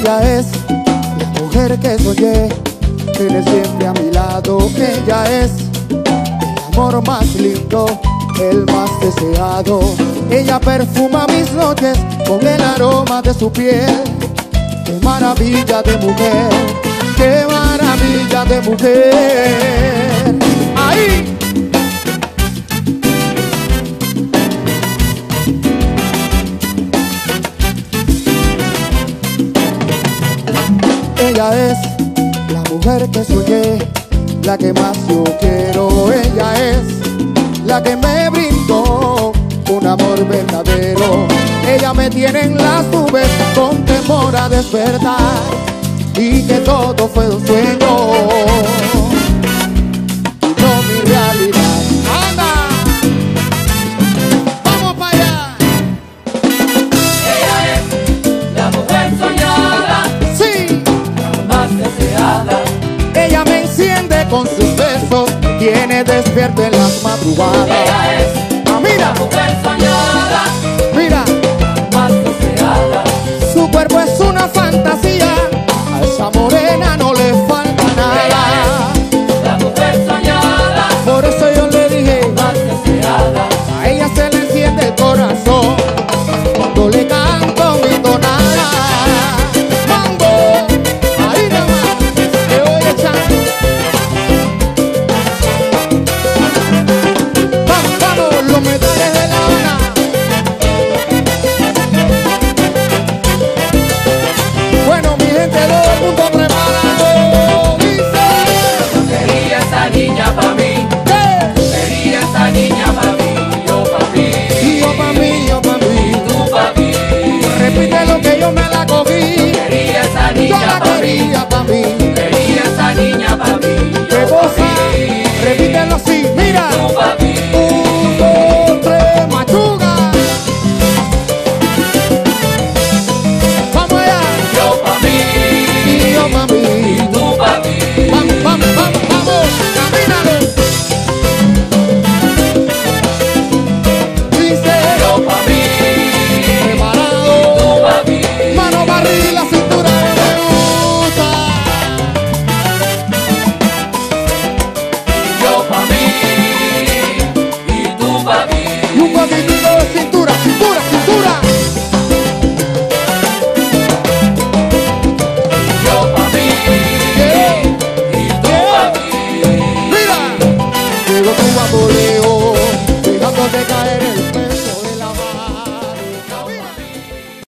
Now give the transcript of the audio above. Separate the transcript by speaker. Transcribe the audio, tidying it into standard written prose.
Speaker 1: Ella es la mujer que soñé, tiene siempre a mi lado. Ella es el amor más lindo, el más deseado. Ella perfuma mis noches con el aroma de su piel. ¡Qué maravilla de mujer! ¡Qué maravilla de mujer! ¡Ahí! Ella es la mujer que soñé, la que más yo quiero. Ella es la que me brindó un amor verdadero. Ella me tiene en las nubes con temor a despertar y que todo fue un sueño, no mi realidad. ¡Anda! ¡Vamos para allá!
Speaker 2: Ella es la mujer soñada,
Speaker 1: ¡Sí!
Speaker 2: la más deseada.
Speaker 1: Ella me enciende con sus besos, tiene despierto en las madrugadas.
Speaker 2: Ella es
Speaker 1: ¡Ah, mira!
Speaker 2: la mujer soñada,
Speaker 1: ¡Mira!
Speaker 2: la más deseada.
Speaker 1: Su cuerpo es una fantasía, a esa morena no le falta nada.
Speaker 2: La mujer soñada,
Speaker 1: Por eso yo le dije,
Speaker 2: más deseada.
Speaker 1: a ella se le enciende el corazón cuando le canto mi tonada. Mambo, ahí nada más, te voy echando. Vamos, vamos, los metales de La Habana. Bueno, mi gente, todo el mundo preparado. Dice,
Speaker 2: Quería esa niña pa' mí,
Speaker 1: ¿qué?
Speaker 2: quería esa niña pa' mí, yo pa' mí,
Speaker 1: Y yo pa' mí, yo pa' mí.
Speaker 2: tú pa' mí.
Speaker 1: Repite lo que yo me la cogí.
Speaker 2: Quería esa
Speaker 1: Yo
Speaker 2: niña
Speaker 1: la
Speaker 2: pa' mí,
Speaker 1: quería pa' mí.
Speaker 2: quería esa niña pa' mí,
Speaker 1: ¡Qué
Speaker 2: yo pa'
Speaker 1: cosa!
Speaker 2: mí,
Speaker 1: Repítelo así, mira.
Speaker 2: tú pa' mí.